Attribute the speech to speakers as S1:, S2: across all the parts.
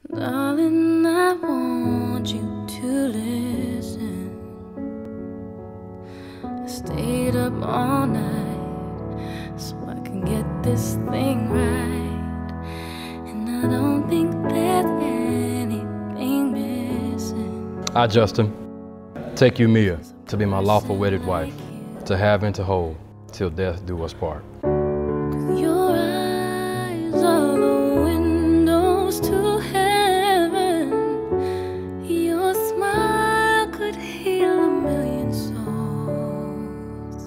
S1: Darling, I want you to listen. I stayed up all night so I can get this thing right. And I don't think there's anything missing.
S2: I, Justin, take you, Meya, to be my lawful wedded wife, to have and to hold, till death do us part.
S1: Your eyes are the windows to heaven. Your smile could heal a million souls.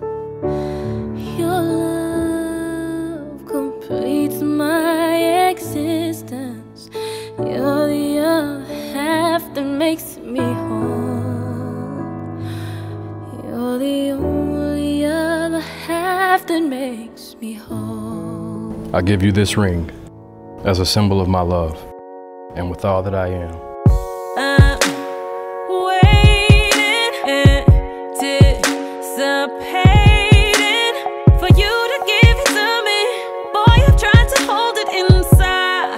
S1: Your love completes my existence. You're the other half that makes me whole. You're the only other half that makes me whole.
S2: I give you this ring as a symbol of my love, and with all that I am.
S1: I'm waiting, anticipating for you to give it to me. Boy, I've tried to hold it inside.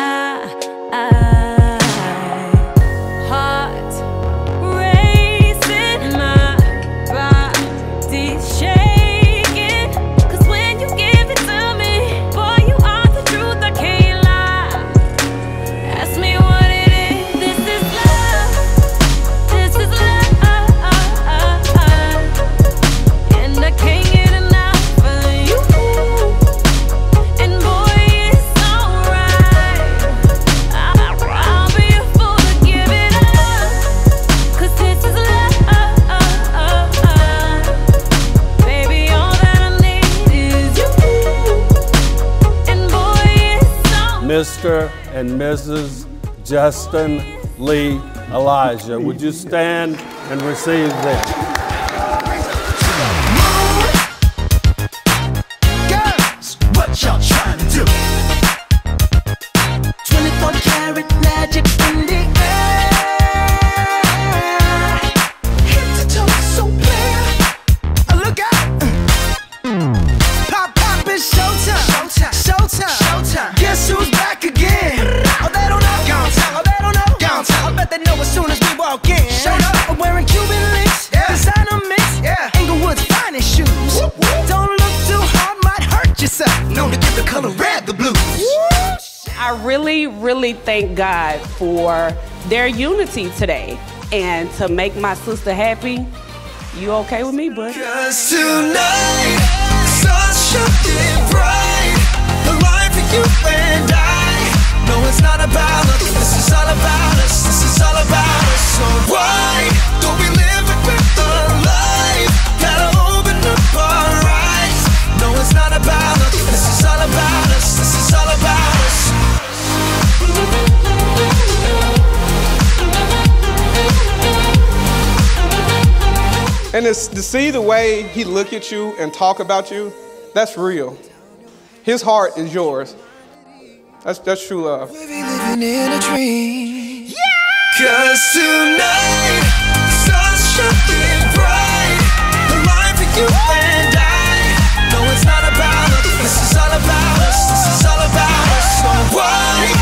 S1: Heart racing, my body's shaking. 'Cause when you give it to me, boy, you are the truth, I can't lie. Ask me what it is. This is love. This is love. And I can't get enough of you. And boy, it's alright. I'll be a fool to give it up. 'Cause this is love. Baby, all that I need is you. And boy, it's alright.
S3: Mr. and Mrs. Justin Lee Elijah. Would you stand and receive them?
S4: Girls, what y'all trying to do? 24 karat magic in the air. Head to toe so clear. Look out. Pop, pop, it's showtime. Showtime. Showtime. Showtime. Guess who's back again? Oh, they don't know. Gone time. Oh, they don't know. Gone time. I bet they know as soon as we walk in. Showed up. I'm wearing Cuban links. Yeah. Designer mix. Yeah. Englewood's finest shoes. Whoop, whoop. Don't look too hard, might hurt yourself. Known to give the color red the blues.
S5: I really thank God for their unity today. And to make my sister happy, you okay with me, bud?
S4: 'Cause tonight, the sun's shining bright. The life of you and I. No, it's not about us. This is all about us. This is all about us. So why don't we live it with the life? Gotta open up our eyes. No, it's not about us. This is all about us. This is all about us.
S6: And to see the way he look at you and talk about you, that's real. His heart is yours. That's true love.
S4: We be living in a dream. Yeah! 'Cause tonight, the sun's shining bright. The life of you and I. No, it's not about us. This is all about us. This is all about us. So why